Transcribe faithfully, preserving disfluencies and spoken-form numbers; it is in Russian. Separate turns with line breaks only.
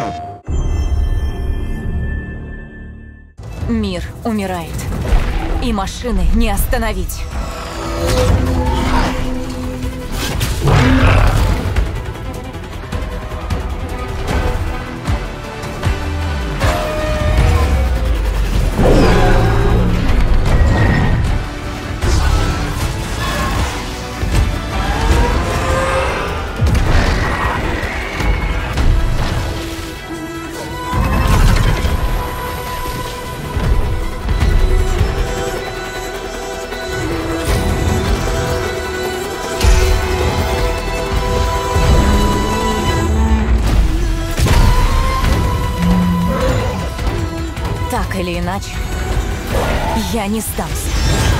Мир умирает, и машины не остановить. Так или иначе, я не сдамся.